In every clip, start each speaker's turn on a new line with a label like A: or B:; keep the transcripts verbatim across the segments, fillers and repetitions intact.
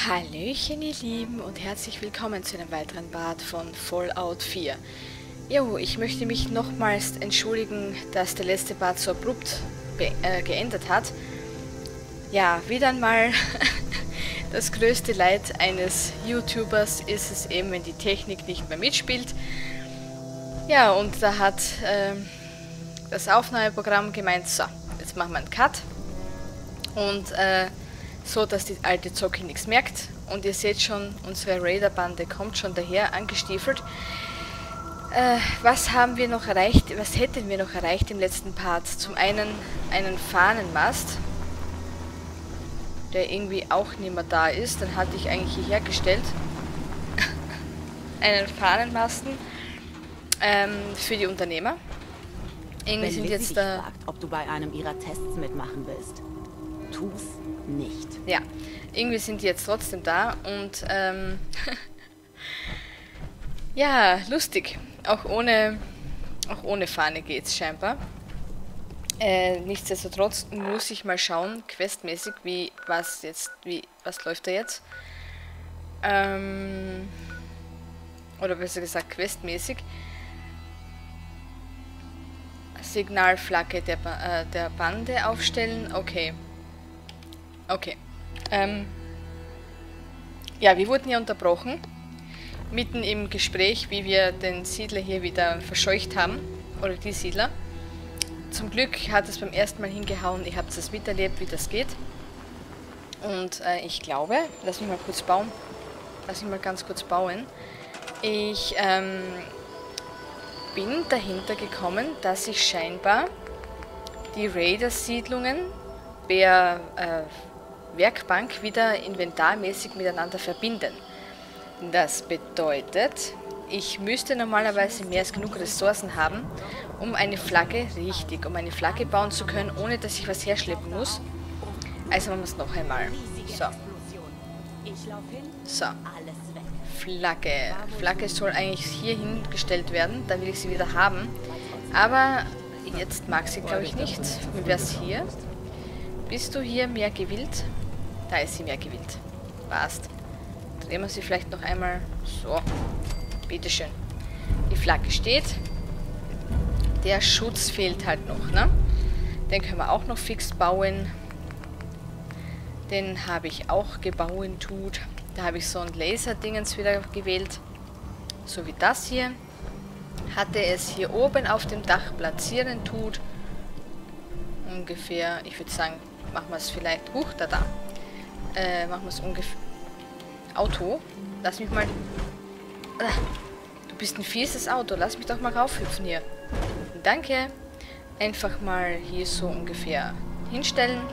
A: Hallöchen ihr Lieben und herzlich willkommen zu einem weiteren Part von Fallout vier. Jo, ich möchte mich nochmals entschuldigen, dass der letzte Part so abrupt äh, geendet hat. Ja, wieder einmal das größte Leid eines YouTubers ist es eben, wenn die Technik nicht mehr mitspielt. Ja, und da hat äh, das Aufnahmeprogramm gemeint, so, jetzt machen wir einen Cut. Und äh, so, dass die alte Zocki nichts merkt. Und ihr seht schon, unsere Raider-Bande kommt schon daher, angestiefelt. Äh, was haben wir noch erreicht? Was hätten wir noch erreicht im letzten Part? Zum einen einen Fahnenmast, der irgendwie auch nicht mehr da ist. Den hatte ich eigentlich hierher gestellt. einen Fahnenmasten ähm, für die Unternehmer. Irgendwie
B: Wenn
A: sind
B: Lizzie
A: jetzt
B: dich
A: da...
B: fragt, ob du bei einem ihrer Tests mitmachen willst, tu's nicht.
A: Ja, irgendwie sind die jetzt trotzdem da und ähm, ja, lustig. Auch ohne, auch ohne Fahne geht's scheinbar. Äh, nichtsdestotrotz muss ich mal schauen, questmäßig, wie was jetzt, wie was läuft da jetzt? Ähm, oder besser gesagt questmäßig. Signalflagge der, ba äh, der Bande aufstellen. Okay. Okay. Ähm, ja, wir wurden ja unterbrochen. Mitten im Gespräch, wie wir den Siedler hier wieder verscheucht haben. Oder die Siedler. Zum Glück hat es beim ersten Mal hingehauen. Ihr habt es miterlebt, wie das geht. Und äh, ich glaube, lass mich mal kurz bauen. Lass mich mal ganz kurz bauen. Ich ähm, bin dahinter gekommen, dass ich scheinbar die Raider-Siedlungen per äh, Werkbank wieder inventarmäßig miteinander verbinden. Das bedeutet, ich müsste normalerweise mehr als genug Ressourcen haben, um eine Flagge, richtig, um eine Flagge bauen zu können, ohne dass ich was herschleppen muss. Also machen wir es noch einmal. So. So. Flagge. Flagge soll eigentlich hier hingestellt werden, da will ich sie wieder haben. Aber jetzt mag sie, glaube ich, nicht. Wie wäre es hier? Bist du hier mehr gewillt? Da ist sie mehr gewillt. Passt. Drehen wir sie vielleicht noch einmal. So. Bitteschön. Die Flagge steht. Der Schutz fehlt halt noch, ne? Den können wir auch noch fix bauen. Den habe ich auch gebaut tut. Da habe ich so ein Laser-Dingens wieder gewählt. So wie das hier. Hatte es hier oben auf dem Dach platzieren tut. Ungefähr, ich würde sagen, machen wir es vielleicht, huch, da, da, äh, machen wir es ungefähr, Auto, lass mich mal, ah, du bist ein fieses Auto, lass mich doch mal raufhüpfen hier, danke, einfach mal hier so ungefähr hinstellen,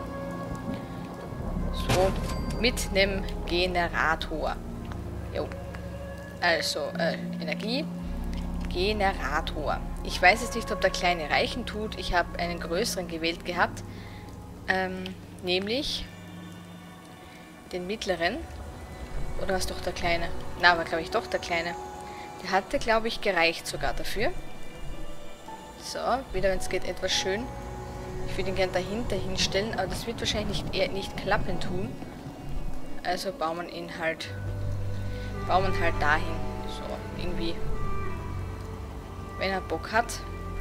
A: so, mit einem Generator, jo, also, äh, Energie, Generator. Ich weiß jetzt nicht, ob der kleine reichen tut. Ich habe einen größeren gewählt gehabt. Ähm, nämlich den mittleren. Oder war es doch der kleine? Na, war glaube ich doch der kleine. Der hatte, glaube ich, gereicht sogar dafür. So, wieder wenn es geht, etwas schön. Ich würde ihn gerne dahinter hinstellen, aber das wird wahrscheinlich nicht, eher nicht klappen tun. Also bauen wir ihn halt, bauen wir halt dahin. So, irgendwie. Wenn er Bock hat.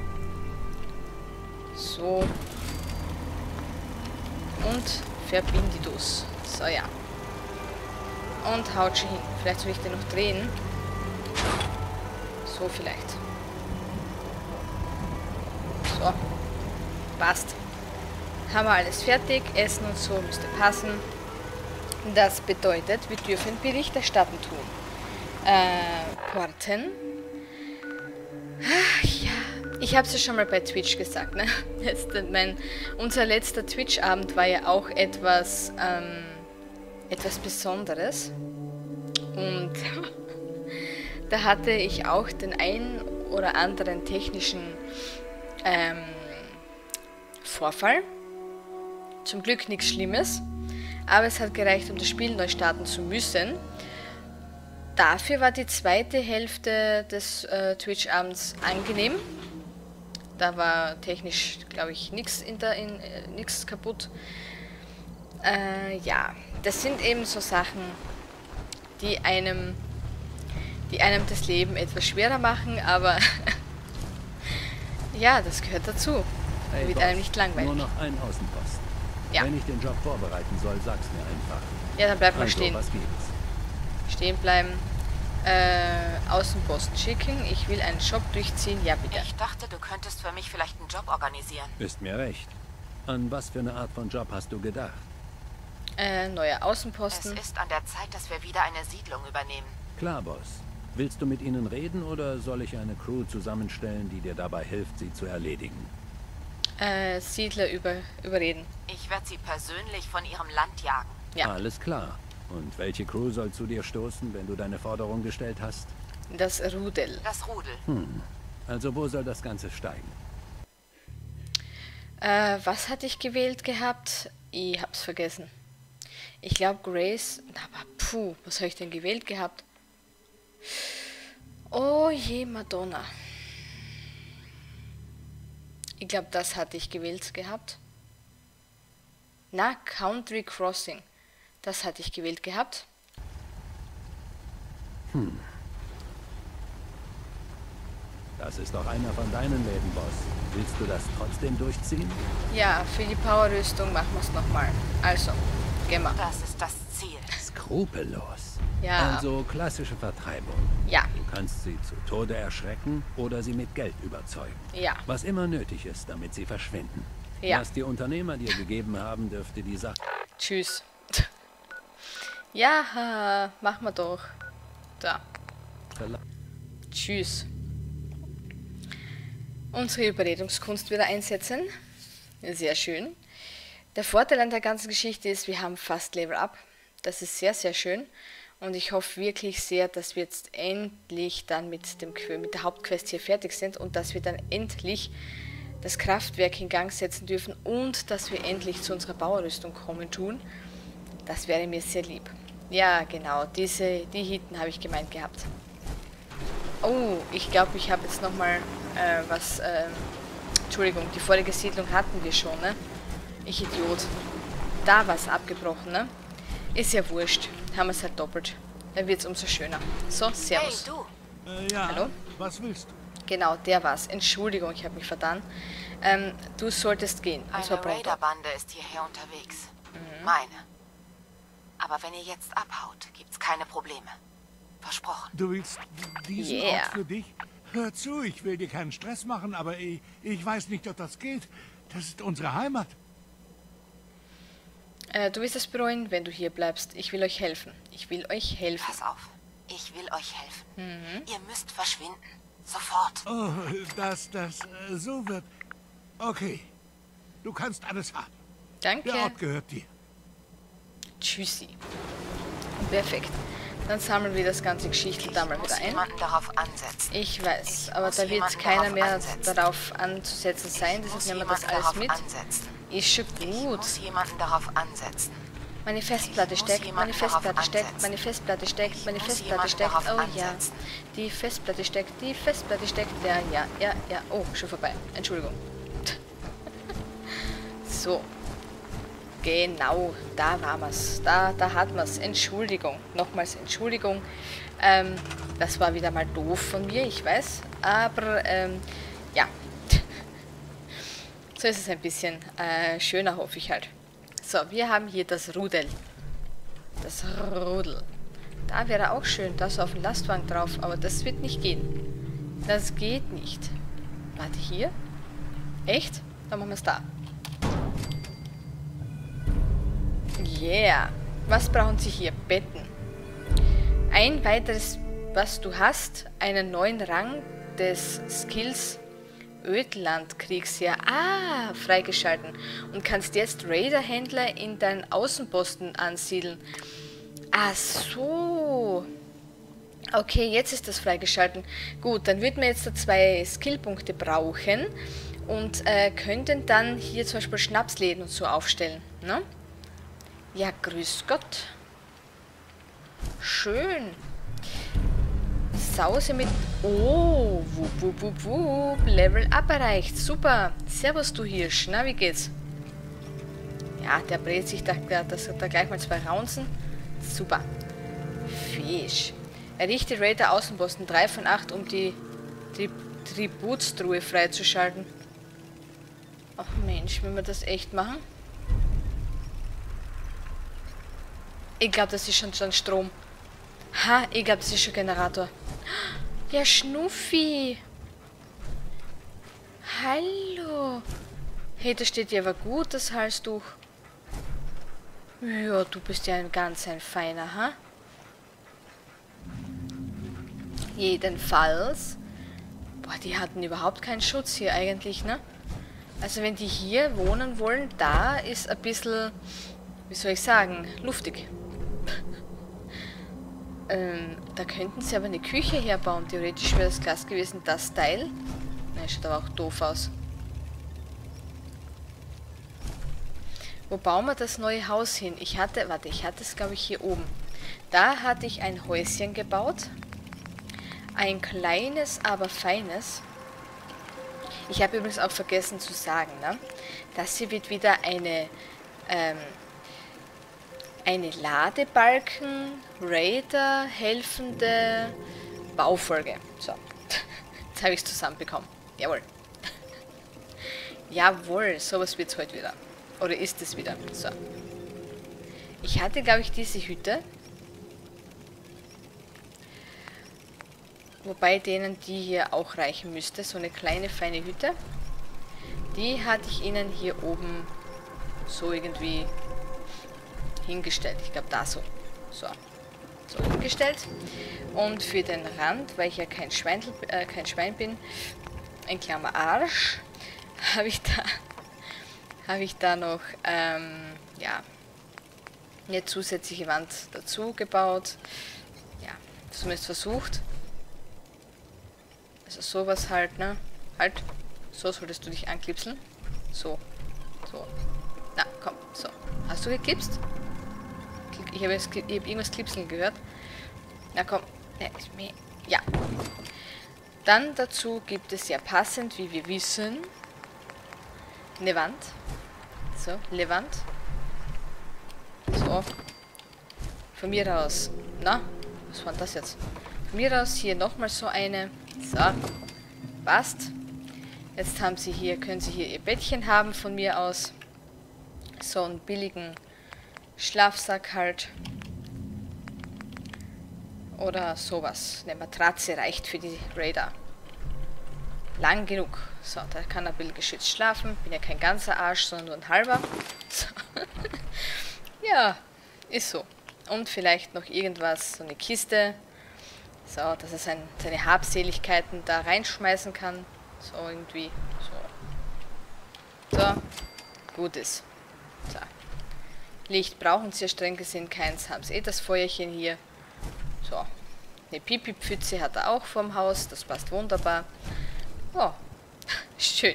A: So. Und Verbindidus. So, ja. Und haut schon hin. Vielleicht soll ich den noch drehen. So vielleicht. So. Passt. Haben wir alles fertig. Essen und so müsste passen. Das bedeutet, wir dürfen Bericht erstatten tun. Äh, Porten. Ach, ja, ich habe es ja schon mal bei Twitch gesagt, ne? Jetzt, mein, unser letzter Twitch-Abend war ja auch etwas, ähm, etwas Besonderes. Und da hatte ich auch den einen oder anderen technischen ähm, Vorfall. Zum Glück nichts Schlimmes, aber es hat gereicht, um das Spiel neu starten zu müssen. Dafür war die zweite Hälfte des äh, Twitch-Abends angenehm. Da war technisch, glaube ich, nichts in der in, äh, nichts kaputt. Äh, ja, das sind eben so Sachen, die einem, die einem das Leben etwas schwerer machen, aber ja, das gehört dazu.
C: Hey,
A: Wird
C: Boss,
A: einem nicht langweilig.
C: Nur noch ein Außenposten.
A: Ja.
C: Wenn ich den Job vorbereiten soll, sag's mir einfach.
A: Ja, dann bleibt mal
C: Also,
A: stehen.
C: was gibt's?
A: Stehen bleiben. Äh, Außenposten schicken. Ich will einen Job durchziehen. Ja, bitte.
B: Ich dachte, du könntest für mich vielleicht einen Job organisieren.
C: Ist mir recht. An was für eine Art von Job hast du gedacht?
A: Äh, neuer
B: Es
A: Außenposten.
B: ist an der Zeit, dass wir wieder eine Siedlung übernehmen.
C: Klar, Boss. Willst du mit ihnen reden oder soll ich eine Crew zusammenstellen, die dir dabei hilft, sie zu erledigen?
A: Äh, Siedler über, überreden.
B: Ich werde sie persönlich von ihrem Land jagen.
A: Ja.
C: Alles klar. Und welche Crew soll zu dir stoßen, wenn du deine Forderung gestellt hast?
A: Das Rudel.
B: Das Rudel.
C: Hm. Also wo soll das Ganze steigen?
A: Äh, was hatte ich gewählt gehabt? Ich hab's vergessen. Ich glaube Grace. Aber puh, was habe ich denn gewählt gehabt? Oh je, Madonna. Ich glaube, das hatte ich gewählt gehabt. Na, Country Crossing. Das hatte ich gewählt gehabt.
C: Hm. Das ist doch einer von deinen Läden, Boss. Willst du das trotzdem durchziehen?
A: Ja, für die Powerrüstung machen wir es nochmal. Also, gehen wir.
B: Das ist das Ziel.
C: Skrupellos.
A: Ja.
C: Also klassische Vertreibung.
A: Ja,
C: Du kannst sie zu Tode erschrecken oder sie mit Geld überzeugen.
A: ja,
C: Was immer nötig ist, damit sie verschwinden.
A: ja.
C: Was die Unternehmer dir gegeben haben, dürfte die Sache...
A: Tschüss. Ja, machen wir doch. Da. Tschüss. Unsere Überredungskunst wieder einsetzen. Sehr schön. Der Vorteil an der ganzen Geschichte ist, wir haben fast Level Up. Das ist sehr, sehr schön. Und ich hoffe wirklich sehr, dass wir jetzt endlich dann mit, dem, mit der Hauptquest hier fertig sind und dass wir dann endlich das Kraftwerk in Gang setzen dürfen und dass wir endlich zu unserer Bauerrüstung kommen tun. Das wäre mir sehr lieb. Ja, genau, diese, die Hiten habe ich gemeint gehabt. Oh, ich glaube, ich habe jetzt nochmal äh, was, äh, Entschuldigung, die vorige Siedlung hatten wir schon, ne? Ich Idiot. Da war es abgebrochen, ne? Ist ja wurscht. Haben wir es halt doppelt. Dann wird es umso schöner. So,
B: Hey,
A: servus.
B: du.
D: Äh, ja,
A: Hallo?
D: was willst du?
A: Genau, der war's. Entschuldigung, ich habe mich vertan. Ähm, du solltest gehen. Und zwar
B: Eine
A: pronto.
B: Raiderbande ist hierher unterwegs. Meine. Aber wenn ihr jetzt abhaut, gibt's keine Probleme. Versprochen.
D: Du willst diesen
A: Yeah.
D: Ort für dich? Hör zu, ich will dir keinen Stress machen, aber ich, ich weiß nicht, ob das geht. Das ist unsere Heimat.
A: Äh, du wirst es bereuen, wenn du hier bleibst. Ich will euch helfen. Ich will euch helfen.
B: Pass auf. Ich will euch helfen. Ihr müsst verschwinden. Sofort.
D: Oh, dass das äh, so wird. Okay, du kannst alles haben.
A: Danke.
D: Der Ort gehört dir.
A: Tschüssi. Perfekt. Dann sammeln wir das ganze Geschichte da mal
B: Ich muss
A: wieder ein.
B: jemanden darauf ansetzen.
A: Ich weiß,
B: Ich
A: aber
B: muss
A: da wird
B: jemanden
A: keiner
B: darauf
A: mehr
B: ansetzen.
A: darauf anzusetzen sein.
B: Ich muss
A: Deshalb nehmen wir das
B: jemanden
A: alles
B: darauf
A: mit.
B: ansetzen.
A: Ist schon
B: Ich
A: gut.
B: muss jemanden darauf ansetzen.
A: Meine Festplatte
B: Ich muss
A: steckt, meine
B: jemanden darauf
A: Festplatte steckt,
B: ansetzen.
A: meine Festplatte steckt, meine
B: muss
A: Festplatte
B: jemanden
A: steckt.
B: darauf
A: Oh ja.
B: ansetzen.
A: Die Festplatte steckt, die Festplatte steckt. Ja, ja, ja, ja. Oh, schon vorbei. Entschuldigung. So. Genau, da war wir's. Da, da hat man's. Entschuldigung. Nochmals Entschuldigung. Ähm, das war wieder mal doof von mir, ich weiß. Aber, ähm, ja. So ist es ein bisschen äh, schöner, hoffe ich halt. So, wir haben hier das Rudel. Das Rudel. Da wäre auch schön, das auf dem Lastwagen drauf, aber das wird nicht gehen. Das geht nicht. Warte, hier? Echt? Dann machen wir es da. Yeah. Was brauchen Sie hier? Betten. Ein weiteres, was du hast, einen neuen Rang des Skills Ödlandkriegsheer. Ah, freigeschalten. Und kannst jetzt Raider-Händler in deinen Außenposten ansiedeln. Ach so. Okay, jetzt ist das freigeschalten. Gut, dann würden wir jetzt da zwei Skillpunkte brauchen und äh, könnten dann hier zum Beispiel Schnapsläden und so aufstellen. Ne? Ja, grüß Gott. Schön. Sause mit... Oh, wup, wup, wup, wup. Level Up erreicht. Super. Servus, du Hirsch. Na, wie geht's? Ja, der brät sich da, da, da gleich mal zwei Raunzen. Super. Fisch. Errichte Raider Außenposten drei von acht, um die Tri Tributstruhe freizuschalten. Ach Mensch, wenn wir das echt machen? Ich glaube, das ist schon, schon Strom. Ha, ich glaube, das ist schon Generator. Ja, Schnuffi. Hallo. Hey, da steht ja aber gut, das Halstuch. Ja, du bist ja ein ganz ein feiner, ha? Jedenfalls. Boah, die hatten überhaupt keinen Schutz hier eigentlich, ne? Also wenn die hier wohnen wollen, da ist ein bisschen, wie soll ich sagen, luftig. ähm, da könnten sie aber eine Küche herbauen. Theoretisch wäre das klasse gewesen, das Teil. Nein, schaut aber auch doof aus. Wo bauen wir das neue Haus hin? Ich hatte, warte, ich hatte es glaube ich hier oben. Da hatte ich ein Häuschen gebaut. Ein kleines, aber feines. Ich habe übrigens auch vergessen zu sagen, ne? Das hier wird wieder eine, ähm, eine Ladebalken, Raider, helfende Baufolge. So, jetzt habe ich es zusammenbekommen. Jawohl. Jawohl, sowas wird es heute wieder. Oder ist es wieder? So. Ich hatte, glaube ich, diese Hütte. Wobei denen die hier auch reichen müsste. So eine kleine, feine Hütte. Die hatte ich ihnen hier oben so irgendwie hingestellt. Ich glaube, da so. So. So hingestellt. Und für den Rand, weil ich ja kein Schwein, äh, kein Schwein bin, ein kleiner Arsch, habe ich da... habe ich da noch, ähm, ja, eine zusätzliche Wand dazu gebaut. Ja, zumindest versucht. Also sowas halt, ne? Halt, so solltest du dich anklipseln. So, so. Na, komm, so. Hast du geklipst? Ich habe hab irgendwas klipseln gehört. Na komm, ja. Dann dazu gibt es ja passend, wie wir wissen, eine Wand. So, Levant. So. Von mir aus. Na, was war denn das jetzt? Von mir aus hier nochmal so eine. So. Passt. Jetzt haben sie hier, können sie hier ihr Bettchen haben von mir aus. So einen billigen Schlafsack halt. Oder sowas. Eine Matratze reicht für die Raider. Lang genug. So, da kann er ein bisschen geschützt schlafen. Bin ja kein ganzer Arsch, sondern nur ein halber. So. Ja, ist so. Und vielleicht noch irgendwas, so eine Kiste. So, dass er sein, seine Habseligkeiten da reinschmeißen kann. So irgendwie. So. So. Gut ist. So. Licht brauchen sie ja streng gesehen keins. Haben sie eh das Feuerchen hier. So. Eine Pipi-Pfütze hat er auch vorm Haus. Das passt wunderbar. Oh, schön.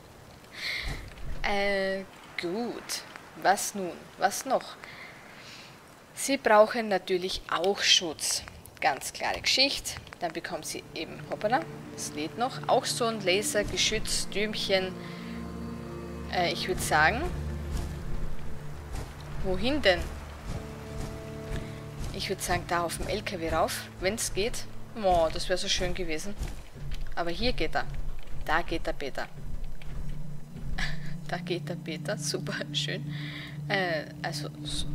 A: Äh, gut. Was nun? Was noch? Sie brauchen natürlich auch Schutz. Ganz klare Geschichte. Dann bekommen sie eben, hoppala, das lädt noch, auch so ein Lasergeschütz, Dürmchen. Äh, ich würde sagen, wohin denn? Ich würde sagen, da auf dem L K W rauf, wenn es geht. Oh, das wäre so schön gewesen. Aber hier geht er. Da geht der Peter. Da geht der Peter. Super, schön. Äh, also, so,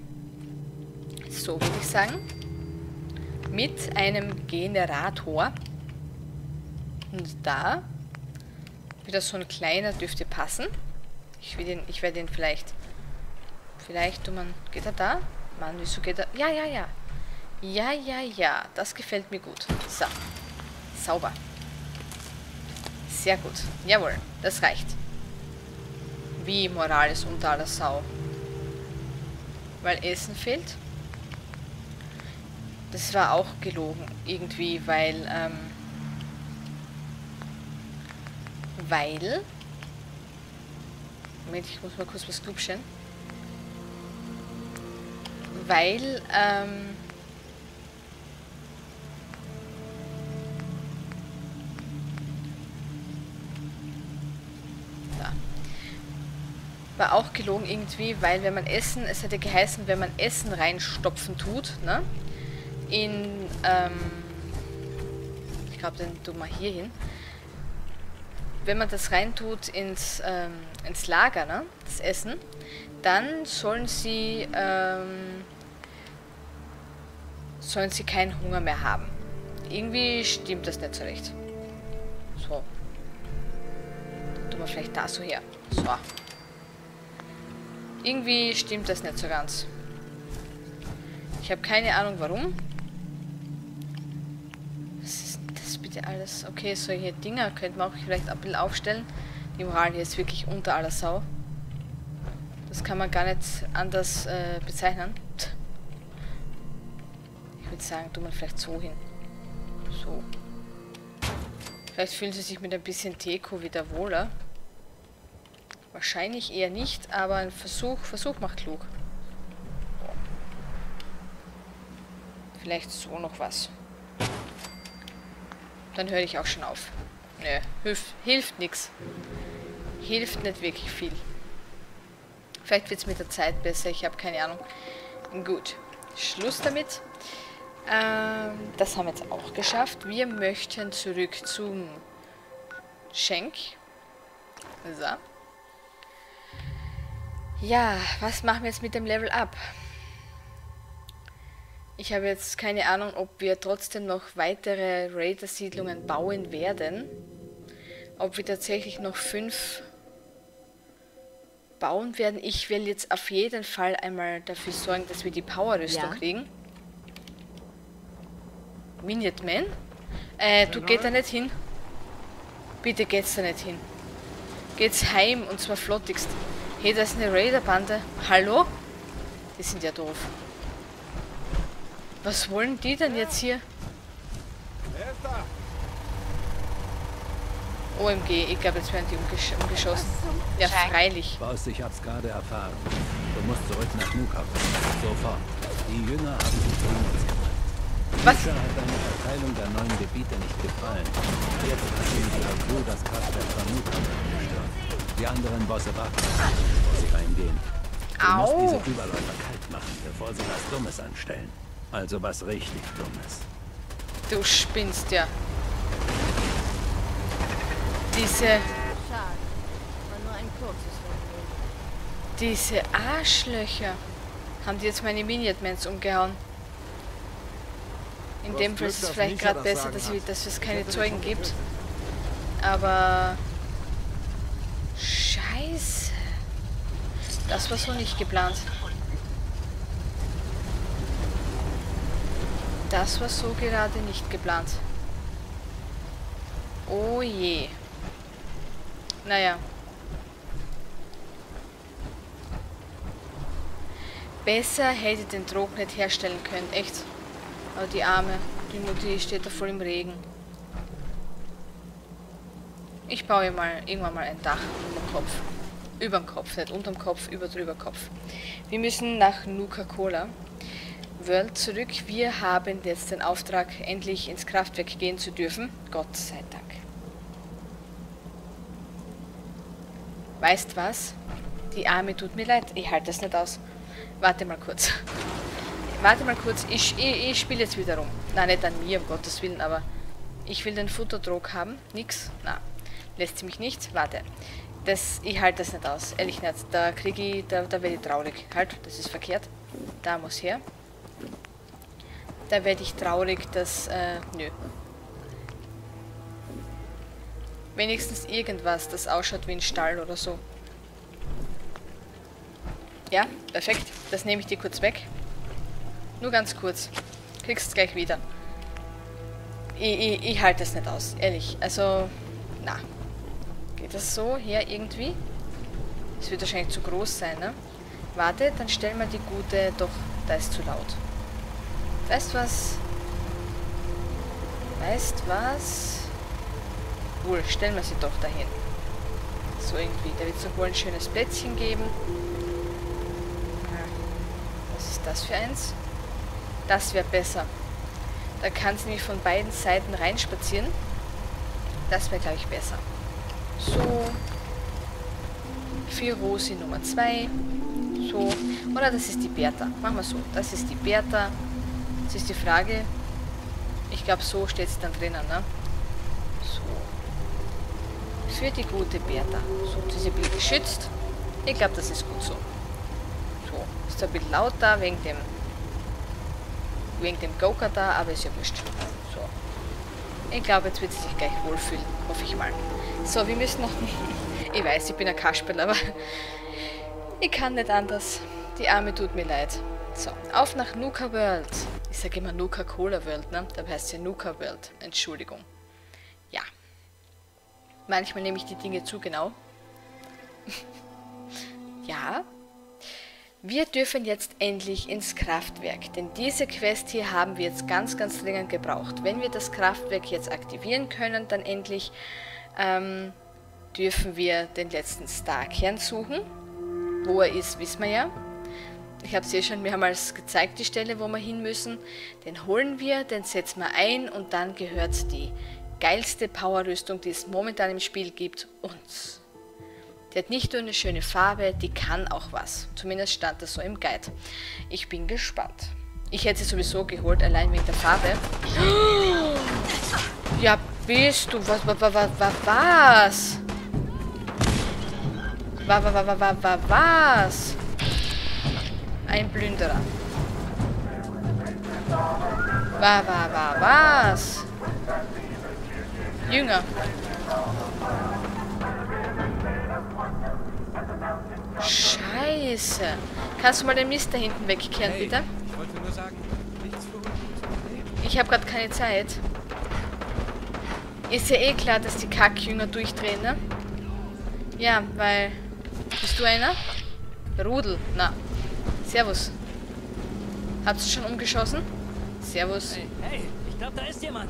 A: so würde ich sagen. Mit einem Generator. Und da wieder so ein kleiner dürfte passen. Ich, will den, ich werde ihn vielleicht... Vielleicht, du man... Geht er da? Mann, wieso geht er... Ja, ja, ja. Ja, ja, ja. Das gefällt mir gut. So. Sauber. Sehr gut. Jawohl, das reicht. Wie Moral ist unter aller Sau. Weil Essen fehlt. Das war auch gelogen. Irgendwie, weil, ähm... Weil... Moment, ich muss mal kurz was glubschen. Weil, ähm... War auch gelogen irgendwie, weil wenn man Essen, es hätte geheißen, wenn man Essen reinstopfen tut, ne, in, ähm, ich glaube, den tun wir hier hin. Wenn man das reintut ins, ähm, ins Lager, ne, das Essen, dann sollen sie, ähm, sollen sie keinen Hunger mehr haben. Irgendwie stimmt das nicht so recht. So. Dann tun wir vielleicht da so her. So. Irgendwie stimmt das nicht so ganz. Ich habe keine Ahnung warum. Was ist das bitte alles? Okay, solche Dinger könnte man auch vielleicht ein bisschen aufstellen. Die Moral hier ist wirklich unter aller Sau. Das kann man gar nicht anders äh, bezeichnen. Ich würde sagen, tun wir vielleicht so hin. So. Vielleicht fühlen sie sich mit ein bisschen Deko wieder wohler. Wahrscheinlich eher nicht, aber ein Versuch, Versuch macht klug. Vielleicht so noch was. Dann höre ich auch schon auf. Nö, hilft, hilft nichts. Hilft nicht wirklich viel. Vielleicht wird es mit der Zeit besser, ich habe keine Ahnung. Gut, Schluss damit. Ähm, das haben wir jetzt auch geschafft. Wir möchten zurück zum Schenk. So. Ja, was machen wir jetzt mit dem Level Up? Ich habe jetzt keine Ahnung, ob wir trotzdem noch weitere Raider-Siedlungen bauen werden. Ob wir tatsächlich noch fünf bauen werden. Ich will jetzt auf jeden Fall einmal dafür sorgen, dass wir die Power-Rüstung ja. kriegen. Minuteman? Äh, du geht da nicht hin. Bitte geht's da nicht hin. Geht's heim und zwar flottigst. Hey, das ist eine Raider-Bande. Hallo? Die sind ja doof. Was wollen die denn jetzt hier? O M G, ich glaube, jetzt werden die umgesch umgeschossen. Ja, freilich.
C: Boss, ich hab's gerade erfahren. Du musst zurück nach Nuka. Sofort. Die Jünger haben sich gegen uns gemacht.
A: Was?
C: Nisha hat deine Verteilung der neuen Gebiete nicht gefallen. Jetzt hat sie mit ihrer Crew das Kraftwerk von Nuka gestört. Die anderen Bosse warten, bevor sie reingehen. Du
A: Au.
C: musst diese Überläufer kalt machen, bevor sie was Dummes anstellen. Also was richtig Dummes.
A: Du spinnst ja. Diese...
E: Schade. War nur ein kurzes Vergnügen.
A: Diese Arschlöcher. Haben die jetzt meine Minutmans umgehauen? In dem Fall ist es vielleicht gerade besser, dass, wir, dass es keine Zeugen gibt. Aber... Scheiße. Das war so nicht geplant. Das war so gerade nicht geplant. Oh je. Naja. Besser hätte ich den Druck nicht herstellen können, echt. Aber die Arme, die Mutti steht da voll im Regen. Ich baue mal irgendwann mal ein Dach über den Kopf. Über den Kopf, nicht unterm Kopf, über drüber Kopf. Wir müssen nach Nuka-Cola World zurück. Wir haben jetzt den Auftrag, endlich ins Kraftwerk gehen zu dürfen. Gott sei Dank. Weißt was? Die Arme tut mir leid. Ich halte das nicht aus. Warte mal kurz. Warte mal kurz. Ich, ich, ich spiele jetzt wieder rum. Nein, nicht an mir, um Gottes Willen, aber ich will den Futterdruck haben. Nix. Na, lässt sie mich nicht. Warte. Das, ich halte das nicht aus. Ehrlich nicht. Da kriege ich, da, da werde ich traurig. Halt, das ist verkehrt. Da muss her. Da werde ich traurig, dass, äh, nö. Wenigstens irgendwas, das ausschaut wie ein Stall oder so. Ja, perfekt. Das nehme ich dir kurz weg. Nur ganz kurz. Kriegst es gleich wieder. Ich, ich, ich halte das nicht aus, ehrlich. Also, na. Geht das so her irgendwie? Das wird wahrscheinlich zu groß sein, ne? Warte, dann stellen wir die gute... Doch, da ist zu laut. Weißt was? Weißt was? Wohl, stellen wir sie doch dahin. So irgendwie. Da wird es doch wohl ein schönes Plätzchen geben. Was ist das für eins? Das wäre besser. Da kann sie nämlich von beiden Seiten reinspazieren. Das wäre, glaube ich, besser. So. Für Rosi Nummer zwei. So. Oder das ist die Bertha. Machen wir so. Das ist die Bertha. Jetzt ist die Frage, ich glaube, so steht es dann drinnen, ne? So. Für die gute Bertha. So, sie ist ein bisschen geschützt. Ich glaube, das ist gut so. So, ist ein bisschen lauter wegen dem wegen dem Go-Kart da, aber ist ja wurscht. So. Ich glaube, jetzt wird sie sich gleich wohlfühlen. Hoffe ich mal. So, wir müssen noch... Ich weiß, ich bin ein Kasperl, aber ich kann nicht anders. Die Arme tut mir leid. So, auf nach Nuka World. Ich sage immer Nuka-Cola World, ne? Da heißt es ja Nuka World. Entschuldigung. Ja. Manchmal nehme ich die Dinge zu genau. Ja. Wir dürfen jetzt endlich ins Kraftwerk, denn diese Quest hier haben wir jetzt ganz, ganz dringend gebraucht. Wenn wir das Kraftwerk jetzt aktivieren können, dann endlich ähm, dürfen wir den letzten Star-Kern suchen. Wo er ist, wissen wir ja. Ich habe es ja schon mehrmals gezeigt, die Stelle, wo wir hin müssen. Den holen wir, den setzen wir ein und dann gehört die geilste Powerrüstung, die es momentan im Spiel gibt, uns. Die hat nicht nur eine schöne Farbe, die kann auch was. Zumindest stand das so im Guide. Ich bin gespannt. Ich hätte sie sowieso geholt, allein wegen der Farbe. Ja, bist du... Was? Was? Was? Was? Was? Was? Was? Was? Was? Ein Plünderer. Was? Was? Was? Was? Jünger. Scheiße. Kannst du mal den Mist da hinten wegkehren, hey, bitte?
C: Ich wollte nur sagen, nichts für uns.
A: Ich habe gerade keine Zeit. Ist ja eh klar, dass die Kackjünger durchdrehen, ne? Ja, weil... Bist du einer? Rudel. Na. Servus. Hast du schon umgeschossen? Servus.
F: Hey, hey, ich glaube, da ist jemand.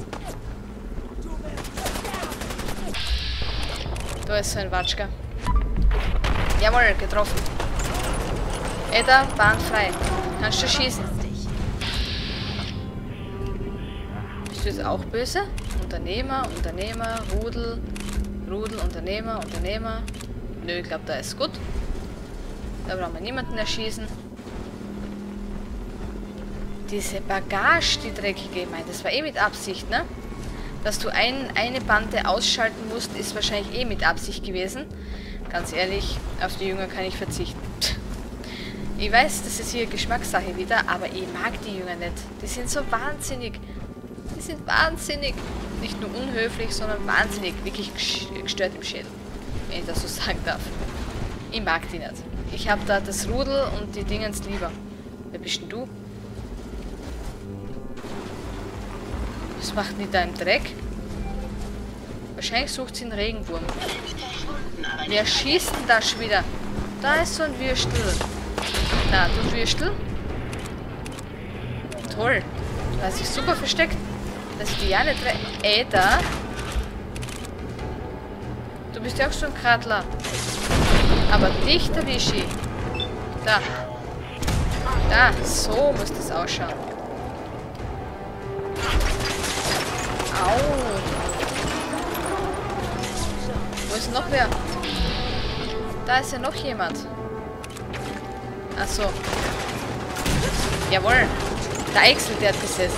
A: Da ist so ein Watschka. Jawohl, getroffen. Edda, Bahn frei. Kannst du schießen? Bist du jetzt auch böse? Unternehmer, Unternehmer, Rudel, Rudel, Unternehmer, Unternehmer. Nö, ich glaube, da ist gut. Da brauchen wir niemanden erschießen. Diese Bagage, die dreckige, ich meine, das war eh mit Absicht, ne? Dass du ein, eine Bande ausschalten musst, ist wahrscheinlich eh mit Absicht gewesen. Ganz ehrlich, auf die Jünger kann ich verzichten. Ich weiß, das ist hier Geschmackssache wieder, aber ich mag die Jünger nicht. Die sind so wahnsinnig. Die sind wahnsinnig. Nicht nur unhöflich, sondern wahnsinnig. Wirklich gestört im Schädel. Wenn ich das so sagen darf. Ich mag die nicht. Ich habe da das Rudel und die Dingens lieber. Wer bist denn du? Was macht die da im Dreck? Wahrscheinlich sucht sie einen Regenwurm. Wer schießt denn da schon wieder? Da ist so ein Würstel. Na, du Würstel? Toll. Du hast dich super versteckt. Dass ich die ja nicht... Ey, da. Du bist ja auch so ein Kratler. Aber dich erwische ich. Da. Da, so muss das ausschauen. Au. Wo ist noch wer? Da ist ja noch jemand. Ach so. Jawohl. Der Eichsel, der hat gesessen.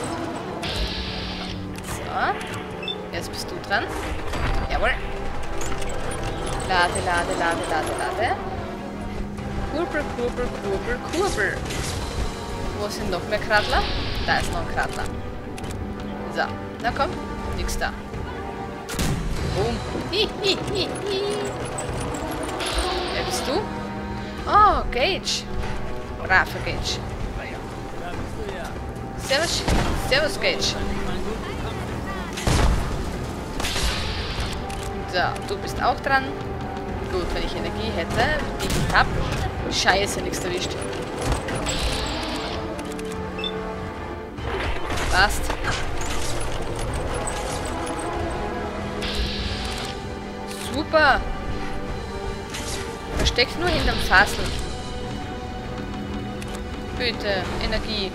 A: So. Jetzt bist du dran. Jawohl. Lade, lade, lade, lade, lade. Kurbel, kurbel, kurbel, kurbel. Wo sind noch mehr Kratler? Da ist noch ein Kratler. So. Na komm. Nix da. Boom. Hi, hi, hi, hi. Wer bist du? Oh, Gage. Braver Gage. Servus, Servus Gage. So, du bist auch dran. Gut, wenn ich Energie hätte, die ich nicht hab. Scheiße, nichts erwischt. Passt. Super. Versteckt nur hinterm Fassel. Bitte, Energie.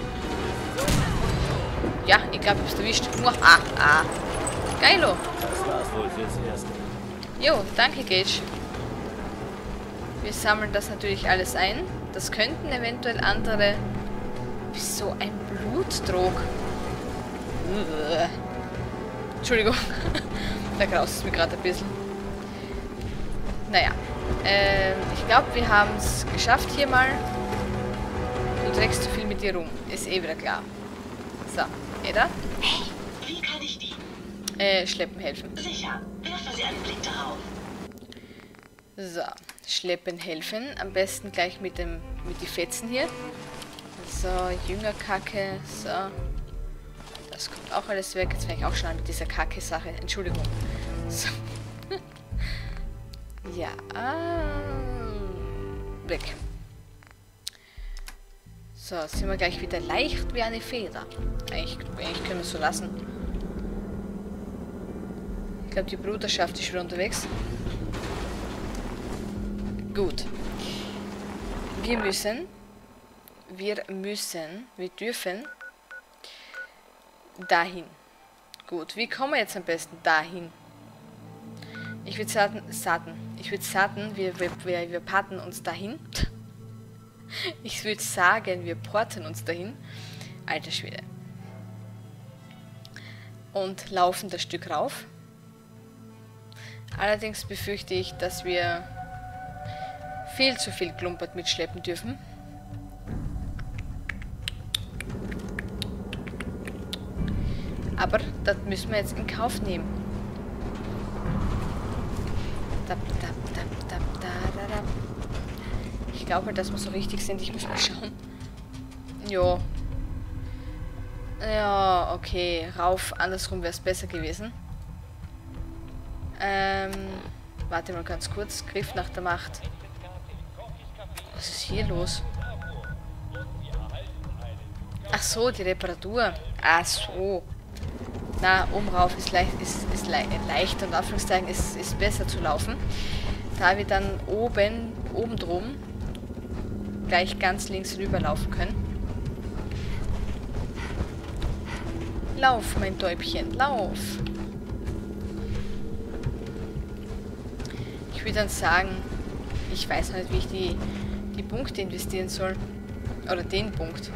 A: Ja, ich glaube, ich hab's erwischt. Ah, ah. Geilo.
F: Das war's wohl fürs Erste.
A: Jo, danke, Gage. Wir sammeln das natürlich alles ein. Das könnten eventuell andere bist so ein Blutdrog. Uah. Entschuldigung. Da graust es mir gerade ein bisschen. Naja. Ähm, ich glaube, wir haben es geschafft hier mal. Du trägst zu viel mit dir rum. Ist eh wieder klar. So, Ada?
G: Hey, wie kann ich dienen?
A: Äh, Schleppen helfen.
G: Sicher, werfen Sie einen Blick darauf.
A: So, Schleppen helfen. Am besten gleich mit dem mit die Fetzen hier. So, Jüngerkacke. So. Das kommt auch alles weg. Jetzt fange ich auch schon an mit dieser Kacke-Sache. Entschuldigung. So. Ja. Weg. So, jetzt sind wir gleich wieder leicht wie eine Feder. Eigentlich, eigentlich können wir es so lassen. Ich glaube, die Bruderschaft ist wieder unterwegs. Gut. Wir müssen, wir müssen, wir dürfen dahin. Gut, wie kommen wir jetzt am besten dahin? Ich würde sagen, saten. Ich würde sagen, wir, wir, wir, wir patten uns dahin. Ich würde sagen, wir porten uns dahin. Alter Schwede. Und laufen das Stück rauf. Allerdings befürchte ich, dass wir viel zu viel Klumpert mitschleppen dürfen. Aber das müssen wir jetzt in Kauf nehmen. Ich glaube, dass wir so richtig sind. Ich muss mal schauen. Jo. Ja, okay. Rauf, andersrum wäre es besser gewesen. Ähm, warte mal ganz kurz. Griff nach der Macht. Was ist hier los? Ach so, die Reparatur. Ach so. Na, oben rauf ist leicht, ist, ist le leicht und Anführungszeichen ist, ist besser zu laufen. Da wir dann oben, oben drum gleich ganz links rüberlaufen können. Lauf, mein Täubchen, lauf. Ich würde dann sagen, ich weiß noch nicht, wie ich die, die Punkte investieren soll. Oder den Punkt.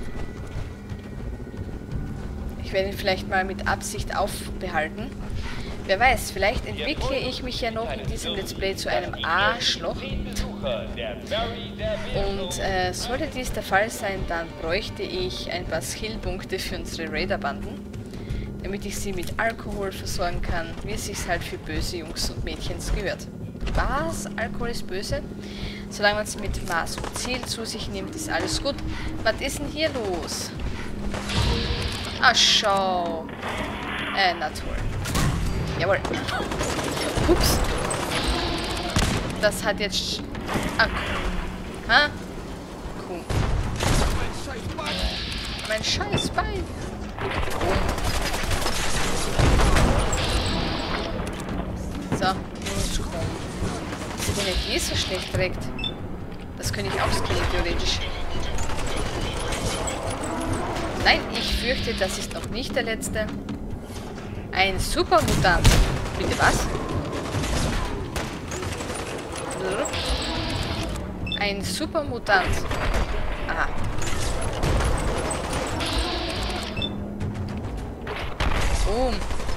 A: Ich werde ihn vielleicht mal mit Absicht aufbehalten. Wer weiß, vielleicht entwickle ich mich ja noch in diesem Let's Play zu einem Arschloch. Und äh, sollte dies der Fall sein, dann bräuchte ich ein paar Skillpunkte für unsere Raider-Banden, damit ich sie mit Alkohol versorgen kann, wie es sich halt für böse Jungs und Mädchens gehört. Was? Alkohol ist böse? Solange man es mit Maß und Ziel zu sich nimmt, ist alles gut. Was ist denn hier los? Ah, schau. Äh, na toll. Jawohl. Ups. Das hat jetzt... Ah, cool. Ha? Cool. Mein scheiß Bein. Oh. So. Dass die Energie so schlecht trägt. Das könnte ich auch skillen, theoretisch. Nein, ich fürchte, das ist noch nicht der letzte. Ein Supermutant. Bitte was? Ein Supermutant. Aha. Boom.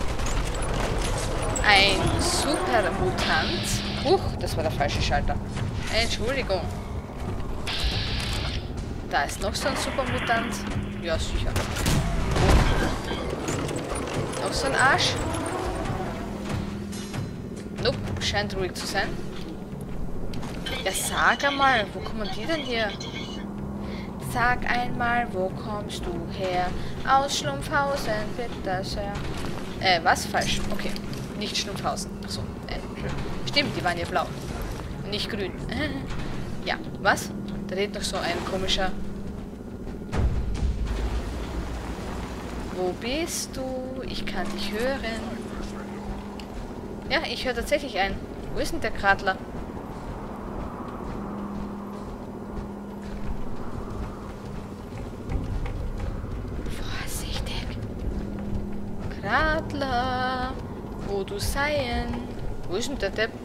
A: Ein Supermutant. Huch, das war der falsche Schalter. Entschuldigung. Da ist noch so ein Supermutant. Ja, sicher. Noch so ein Arsch. Nope, scheint ruhig zu sein. Ja, sag einmal, wo kommen die denn her? Sag einmal, wo kommst du her? Aus Schlumpfhausen, bitte sehr. Äh, was? Falsch. Okay. Nicht Schlumpfhausen. Achso. Äh, stimmt, die waren ja blau. Nicht grün. Ja, was? Da redet noch so ein komischer... Wo bist du? Ich kann dich hören. Ja, ich höre tatsächlich einen. Wo ist denn der Kratler? Vorsichtig. Kratler. Wo du seien? Wo ist denn der Depp?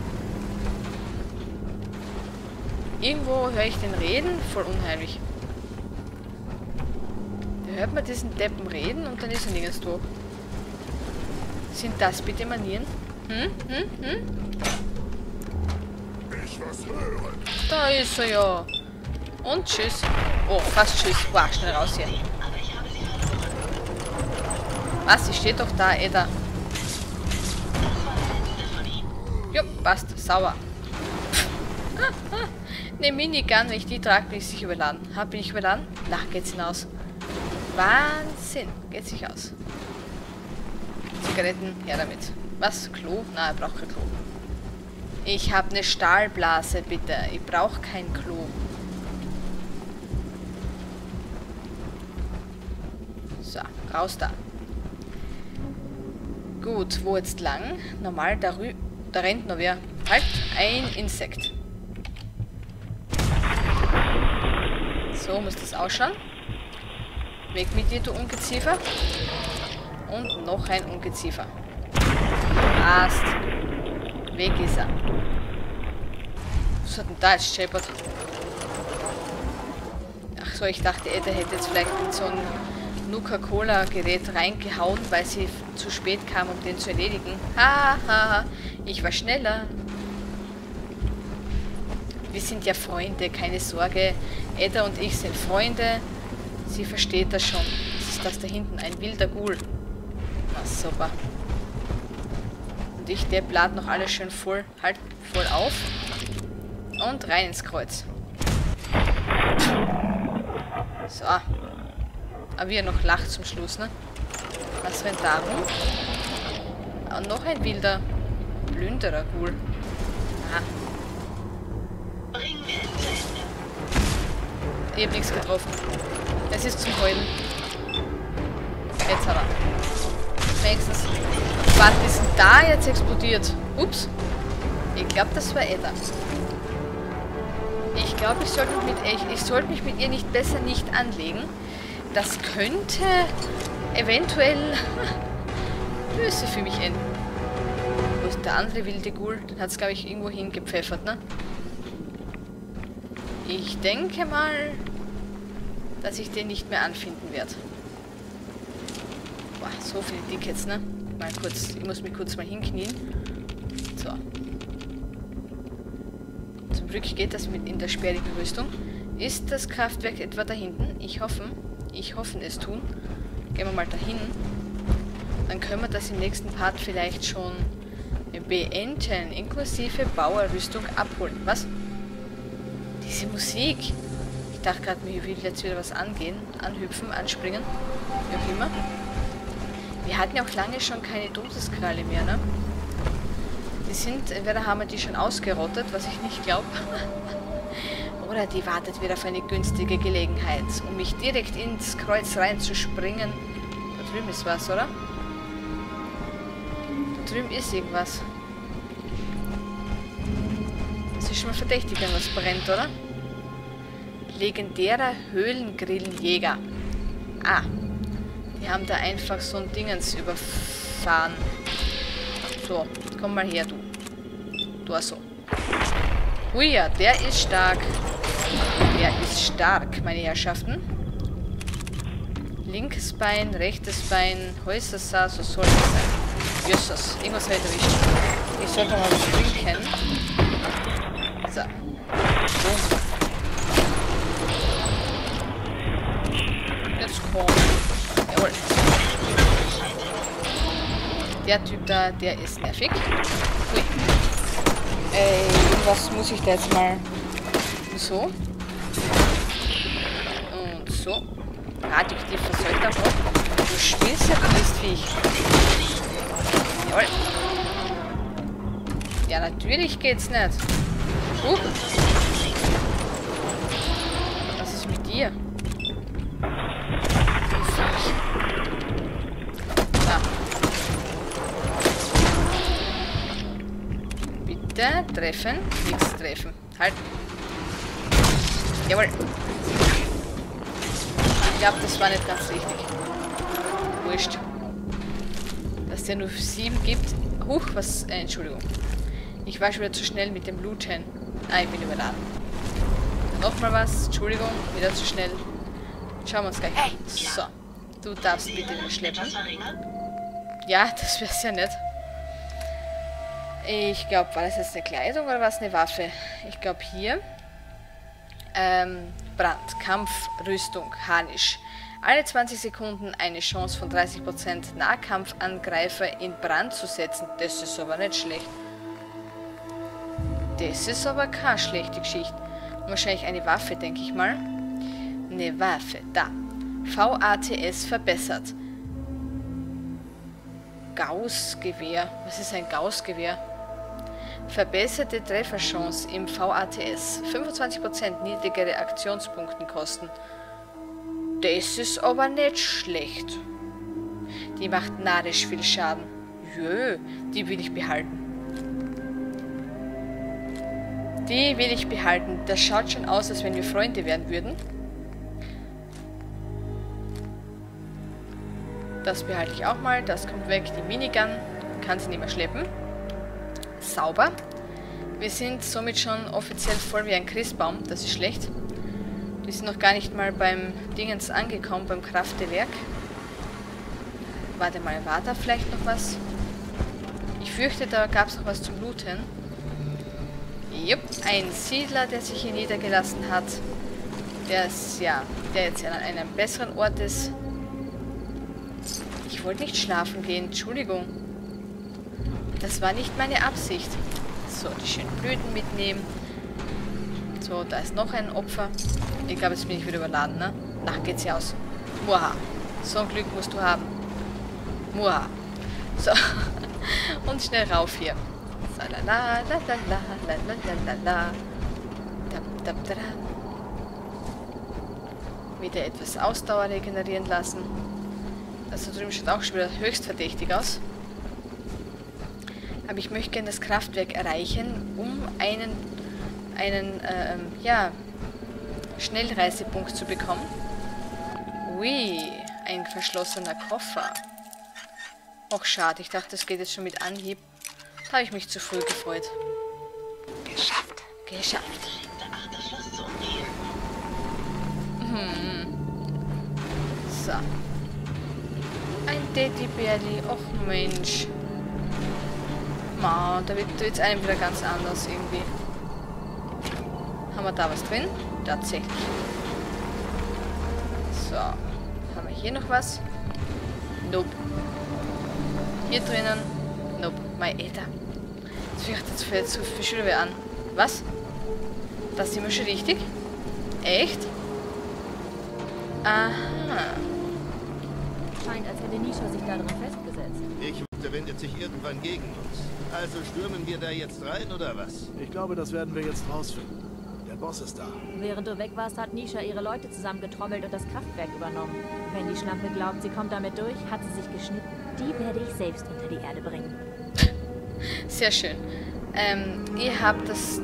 A: Irgendwo höre ich den reden. Voll unheimlich. hört man diesen Deppen reden und dann ist er nirgends durch. Sind das bitte Manieren? Hm? Hm? Hm?
D: Ich was hören.
A: Da ist er ja. Und tschüss. Oh, fast tschüss. Wow, schnell raus hier.
G: Aber ich habe sie verloren.
A: Was? Sie steht doch da, Edda.
G: Das war der letzte von ihnen.
A: Jo, passt. Sauber. Eine Minigun, wenn ich die trage, bin ich sicher überladen. Ha, bin ich überladen? Na, geht's hinaus. Wahnsinn. Geht sich aus. Zigaretten, her damit. Was? Klo? Na, er braucht kein Klo. Ich habe eine Stahlblase, bitte. Ich brauche kein Klo. So, raus da. Gut, wo jetzt lang? Normal, da, rü da rennt noch wer. Halt, ein Insekt. So muss das ausschauen. Weg mit dir, du Ungeziefer. Und noch ein Ungeziefer. Passt. Weg ist er. Was hat denn da jetzt scheppert? Ach so, ich dachte, Edda hätte jetzt vielleicht mit so einem Nuka-Cola-Gerät reingehauen, weil sie zu spät kam, um den zu erledigen. Haha, ha, ich war schneller. Wir sind ja Freunde, keine Sorge. Edda und ich sind Freunde. Sie versteht das schon. Was ist das da hinten? Ein wilder Ghoul. Na super. Und ich, der blatt noch alles schön voll, halt voll auf. Und rein ins Kreuz. So. Aber wie er noch lacht zum Schluss, ne? Was rennt da rum? Und noch ein wilder Plünderer Ghoul. Aha.
G: Bringen wir es zu Ende.
A: Ich hab nichts getroffen. Es ist zum Heulen. Jetzt hat er. Wenigstens. Was ist denn da jetzt explodiert? Ups. Ich glaube, das war Edda. Ich glaube, ich sollte mich mit ich, ich sollte mich mit ihr nicht besser nicht anlegen. Das könnte eventuell böse für mich enden. Wo ist der andere wilde Ghoul? Den hat es, glaube ich, irgendwo hingepfeffert, ne? Ich denke mal, dass ich den nicht mehr anfinden werde. Boah, so viele Tickets, ne? Mal kurz, ich muss mich kurz mal hinknien. So. Zum Glück geht das mit in der sperrigen Rüstung. Ist das Kraftwerk etwa da hinten? Ich hoffe. Ich hoffe es tun. Gehen wir mal dahin. Dann können wir das im nächsten Part vielleicht schon beenden, inklusive Bauerrüstung abholen. Was? Diese Musik. Ich dachte gerade, mir will jetzt wieder was angehen. Anhüpfen, anspringen. Wie auch immer. Wir hatten ja auch lange schon keine Todeskralle mehr, ne? Die sind, entweder haben wir die schon ausgerottet, was ich nicht glaube. Oder die wartet wieder auf eine günstige Gelegenheit, um mich direkt ins Kreuz reinzuspringen. Da drüben ist was, oder? Da drüben ist irgendwas. Das ist schon mal verdächtig, wenn was brennt, oder? Legendärer Höhlengrillenjäger. Ah. Die haben da einfach so ein Dingens überfahren. So, komm mal her, du. Du hast so. Hui, ja, der ist stark. Der ist stark, meine Herrschaften. Linkes Bein, rechtes Bein, Häusersaß, so soll es sein. Jesus, irgendwas habe ich erwischt. Ich sollte mal trinken. So. Boom. Jetzt komm. Jawohl. Der Typ da, der ist nervig. Ui. Äh, was muss ich da jetzt mal... So. Und so. Radioaktiv verseucht auch noch. Du spielst ja, du bist Viech. Jawohl. Ja, natürlich geht's nicht. Uh. Was ist mit dir? Ah. Bitte treffen. Nichts treffen. Halt. Jawohl. Ich glaube, das war nicht ganz richtig. Wurscht. Dass der nur sieben gibt. Huch, was... Äh, Entschuldigung. Ich war schon wieder zu schnell mit dem Looten. Ah, ich bin überladen. Nochmal was. Entschuldigung. Wieder zu schnell. Schauen wir uns gleich an. So. Du darfst bitte den schleppen.
G: Etwas verringern?
A: Ja, das wäre sehr nett. Ich glaube, war das jetzt eine Kleidung oder war es eine Waffe? Ich glaube hier. Ähm, Brand, Kampf, Rüstung, Harnisch. Alle zwanzig Sekunden eine Chance von dreißig Prozent Nahkampfangreifer in Brand zu setzen. Das ist aber nicht schlecht. Das ist aber keine schlechte Geschichte. Wahrscheinlich eine Waffe, denke ich mal. Eine Waffe, da. V A T S verbessert. Gauss-Gewehr. Was ist ein Gauss-Gewehr? Verbesserte Trefferchance im V A T S. fünfundzwanzig Prozent niedrigere Aktionspunktenkosten. Das ist aber nicht schlecht. Die macht narrisch viel Schaden. Jö, die will ich behalten. Die will ich behalten. Das schaut schon aus, als wenn wir Freunde werden würden. Das behalte ich auch mal. Das kommt weg. Die Minigun kann sie nicht mehr schleppen. Sauber. Wir sind somit schon offiziell voll wie ein Christbaum. Das ist schlecht. Wir sind noch gar nicht mal beim Dingens angekommen, beim Kraftewerk. Warte mal, war da vielleicht noch was? Ich fürchte, da gab es noch was zum Looten. Jupp, ein Siedler, der sich hier niedergelassen hat. Der ist, ja, der jetzt an einem besseren Ort ist. Ich wollte nicht schlafen gehen, Entschuldigung. Das war nicht meine Absicht. So, die schönen Blüten mitnehmen. So, da ist noch ein Opfer. Ich glaube, jetzt bin ich wieder überladen, ne? Na, geht's hier aus. Muaha. So ein Glück musst du haben. Muaha. So. Und schnell rauf hier. So, la la la la la la la la la. Da, da, da, da. Wieder etwas Ausdauer regenerieren lassen. Das da drüben schaut auch schon wieder höchst verdächtig aus. Aber ich möchte gerne das Kraftwerk erreichen, um einen, einen ähm, ja, Schnellreisepunkt zu bekommen. Ui, ein verschlossener Koffer. Och, schade, ich dachte, das geht jetzt schon mit Anhieb. Da habe ich mich zu früh gefreut.
B: Geschafft.
A: Geschafft.
G: Ach, das Schloss zu umgehen.
A: Hm. So. Ein Teddybärli. Och, Mensch. Ma, da wird jetzt einem wieder ganz anders irgendwie. Haben wir da was drin? Tatsächlich. So. Haben wir hier noch was? Nope. Hier drinnen? Nope. Mein Alter. Das fürchtet jetzt zu viel Schüler an. Was? Das sind wir schon richtig? Echt? Aha.
E: Scheint, als hätte Nisha sich da drin festgesetzt.
H: Ich wette, wendet sich irgendwann gegen uns. Also stürmen wir da jetzt rein, oder was?
I: Ich glaube, das werden wir jetzt rausfinden. Der Boss ist da.
E: Während du weg warst, hat Nisha ihre Leute zusammengetrommelt und das Kraftwerk übernommen. Wenn die Schlampe glaubt, sie kommt damit durch, hat sie sich geschnitten. Die werde ich selbst unter die Erde bringen.
A: Sehr schön. Ähm, ihr habt das...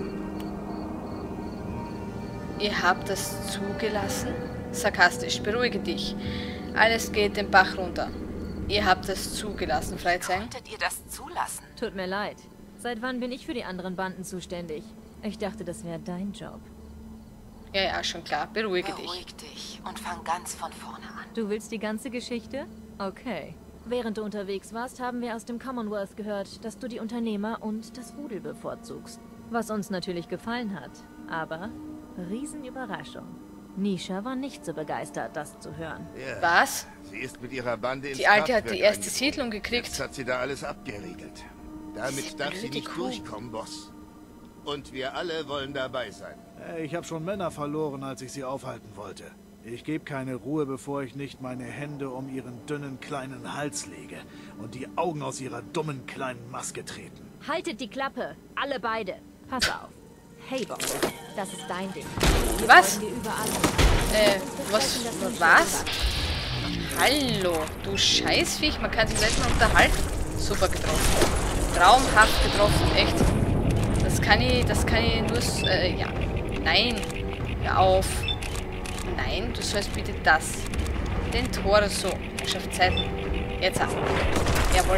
A: Ihr habt das zugelassen? Sarkastisch. Beruhige dich. Alles geht den Bach runter. Ihr habt das zugelassen, Freizeichen.
B: Konntet ihr das zulassen?
E: Tut mir leid. Seit wann bin ich für die anderen Banden zuständig? Ich dachte, das wäre dein Job.
A: Ja, ja, schon klar. Beruhige dich.
B: Beruhig dich und fang ganz von vorne an.
E: Du willst die ganze Geschichte? Okay. Während du unterwegs warst, haben wir aus dem Commonwealth gehört, dass du die Unternehmer und das Rudel bevorzugst. Was uns natürlich gefallen hat. Aber Riesenüberraschung. Nisha war nicht so begeistert, das zu hören.
H: Ja.
A: Was?
H: Sie ist mit ihrer Bande ins
A: Die Alte hat
H: Kraftwerk
A: die erste
H: eingedrungen.
A: Siedlung gekriegt.
H: Jetzt hat sie da alles abgeriegelt. Damit darf sie
A: blöde
H: nicht
A: Kuh.
H: durchkommen, Boss. Und wir alle wollen dabei sein.
I: Hey, ich habe schon Männer verloren, als ich sie aufhalten wollte. Ich gebe keine Ruhe, bevor ich nicht meine Hände um ihren dünnen kleinen Hals lege und die Augen aus ihrer dummen kleinen Maske treten.
E: Haltet die Klappe, alle beide. Pass auf. Hey Boss, das ist dein Ding. Hier
A: Was?
E: folgen wir überall.
A: Äh,
E: Wir
A: was?
E: sprechen das nicht
A: Was?
E: darüber.
A: Hallo, du Scheißviech. Man kann sich gleich mal unterhalten. Super getroffen. Traumhaft getroffen, echt. Das kann ich, das kann ich nur... s- Äh, ja. Nein. Hör auf. Nein, du sollst bitte das. Den Torso. Schafft Zeit. Jetzt ab. Jawohl.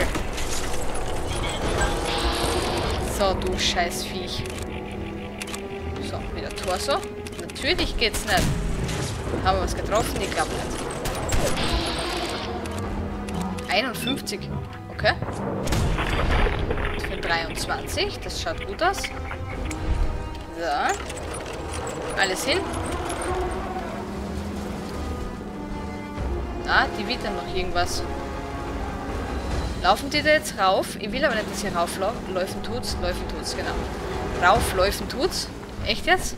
A: So, du Scheißviech. So, wieder Torso. Natürlich geht's nicht. Haben wir was getroffen? Ich glaube nicht. einundfünfzig. Okay. Für dreiundzwanzig. Das schaut gut aus. So. Alles hin. Ah, die wittern noch irgendwas. Laufen die da jetzt rauf? Ich will aber nicht, dass sie rauflaufen tut's. Läufen tut's, genau. Raufläufen tut's. Echt jetzt?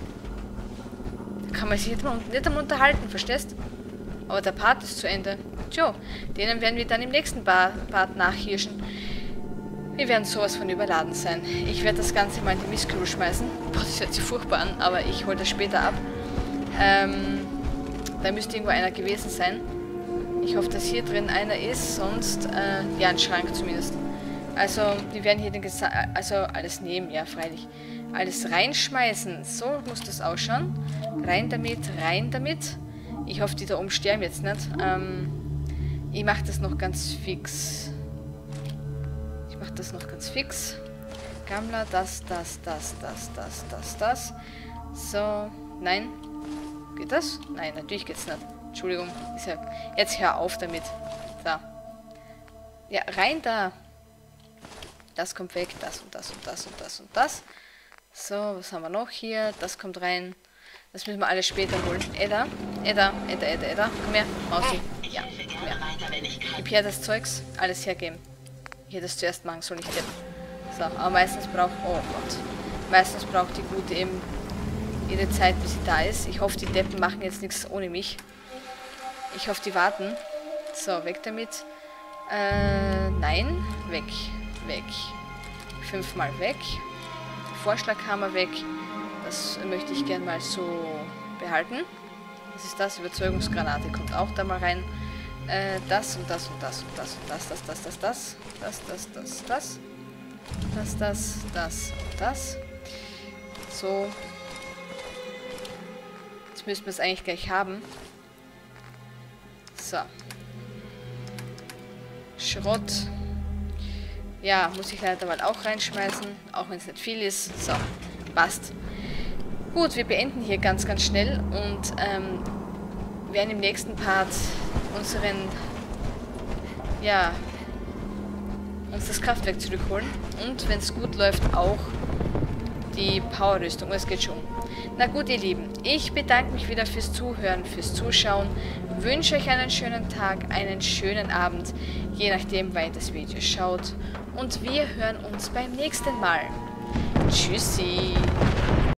A: Da kann man sich nicht, mal, nicht einmal unterhalten, verstehst? Aber der Part ist zu Ende. Tja, denen werden wir dann im nächsten Part nachhirschen. Wir werden sowas von überladen sein. Ich werde das Ganze mal in die Mistkübel schmeißen. Boah, das hört sich furchtbar an, aber ich hole das später ab. Ähm, da müsste irgendwo einer gewesen sein. Ich hoffe, dass hier drin einer ist, sonst, äh, ja, ein Schrank zumindest. Also, wir werden hier den Gesa also alles nehmen, ja, freilich. Alles reinschmeißen. So muss das ausschauen. Rein damit, rein damit. Ich hoffe, die da oben sterben jetzt nicht. Ähm, ich mache das noch ganz fix. Ich mache das noch ganz fix. Gammler, das, das, das, das, das, das, das. So, nein. Geht das? Nein, natürlich geht's nicht. Entschuldigung. Ist ja, jetzt hör auf damit. So. Ja, rein da. Das kommt weg, das und das und das und das und das. So, was haben wir noch hier? Das kommt rein. Das müssen wir alles später holen. Edda, Edda, Edda, Edda, Edda. Komm her, Mausi. Ja, komm her. Gib her das Zeugs. Alles hergeben. Ich hätte das zuerst machen sollen, nicht jetzt. So, aber meistens braucht... Oh Gott. Meistens braucht die Gute eben ihre Zeit, bis sie da ist. Ich hoffe, die Deppen machen jetzt nichts ohne mich. Ich hoffe, die warten. So, weg damit. Äh, nein. Weg. Weg. Fünfmal weg. Vorschlaghammer weg. Das möchte ich gern mal so behalten. Was ist das? Überzeugungsgranate kommt auch da mal rein. Äh, das und das und das und das und das, das, das, das, das, das, das, das, das, das, das, das und das. So. Jetzt müssen wir es eigentlich gleich haben. So. Schrott. Ja, muss ich leider mal auch reinschmeißen, auch wenn es nicht viel ist. So, passt. Gut, wir beenden hier ganz, ganz schnell und ähm, werden im nächsten Part unseren, ja, uns das Kraftwerk zurückholen und, wenn es gut läuft, auch die Powerrüstung. Es geht schon. Na gut, ihr Lieben, ich bedanke mich wieder fürs Zuhören, fürs Zuschauen, wünsche euch einen schönen Tag, einen schönen Abend, je nachdem, wann ihr das Video schaut. Und wir hören uns beim nächsten Mal. Tschüssi!